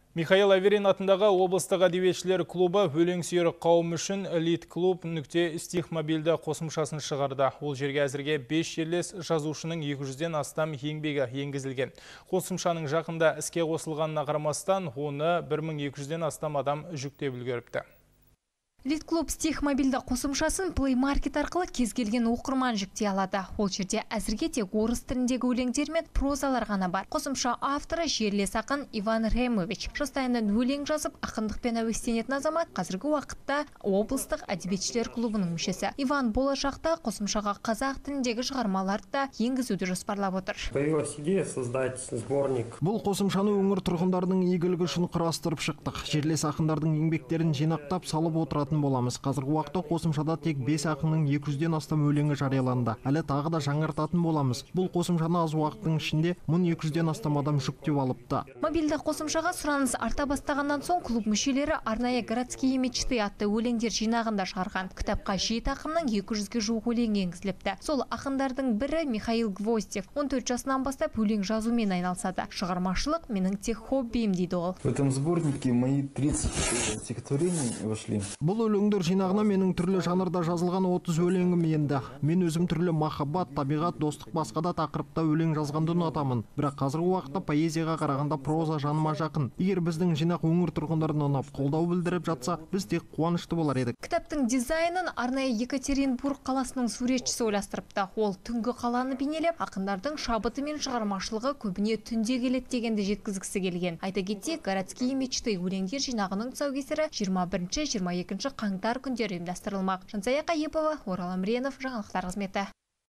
Михаил Аверин атындағы облыстық әдебиетшілер клубы өлең сүйер қауым үшін Литклуб.стих мобильді қосымшасын шығарды. Ол жерге әзірге 5 жерлес жазушының 200-ден астам еңбегі енгізілген. Қосымшаның жақында іске қосылғанына қарамастан, оны 1200-ден астам адам жүктеп үлгеріпті. Литклуб.стих мобильді қосымшасын Play Market арқылы кез келген оқырман жүктей алады. Ол жерде әзірге тек орыс тіліндегі өлеңдер мен прозалар ғана бар. Қосымша авторы жерлес ақын Иван Ремович. Жастайынан өлең жазып, ақындықпен әуестенетін азамат қазіргі уақытта облыстық әдебиетшілер клубының мүшесі. Иван болашақта қосымшаға қазақ тіліндегі шығармаларды да енгізуді жоспарлап отыр. Появилась идея создать сборник. Бұл қосымшаны өңір тұрғындарының игілігі үшін құрастырып шықтық. Жерлес ақындардың еңбектерін жинақтап салып отыратын боламыз. Қазіргі уақытта қосымшада тек 5 ақынның 200-ден астам өлеңі жарияланды. Әлі тағы да жаңартатын боламыз. Бұл қосымшаны аз уақыттың ішінде 1200-ден астам адам жүктеп алыпты. Мобильді қосымшаға сұраныс арта бастағаннан соң клуб мүшелері арнайы городские мечты атты өлеңдер жинағында шығарған. Кітапқа 7 ақынның 200-ге жуық өлеңі енгізіліпті. Сол ақындардың бірі Михаил Гвоздев. 14 жасынан бастап өлең жазумен айналысады. Шығармашылық менің тек хоббиім дейді ол. В этом сборнике мои 30 стихотворений вошли. Бұл өлеңдер жинағына менің түрлі жанрда жазылған 30 өлеңім енді. Мен өзім түрлі махаббат, табиғат, достық басқа да тақырыпта өлең жазғанды ұнатамын. Бірақ қазіргі уақытта поэзияға қарағанда проза жаныма жақын. Егер біздің жинақ өңір тұрғындарына ұнап, қолдау білдіріп жатса, біз тек қуанышты болар едік. Кітаптың дизайнын арнайы Екатеринбург қаласының суретшісі ойластырыпты. Ол түнгі қаланы бейнелеп, ақындардың шабыты мен шығармашылығы көбіне түнде келеді дегенді жеткізгісі келген. Айта кетсек, городские мечты өлеңдер жинағының тұсаукесері 21-22 қаңтар күндері ұйымдастырылмақ. Жансая Қайыпова, Орал Амренов, жаңалықтар қызметі.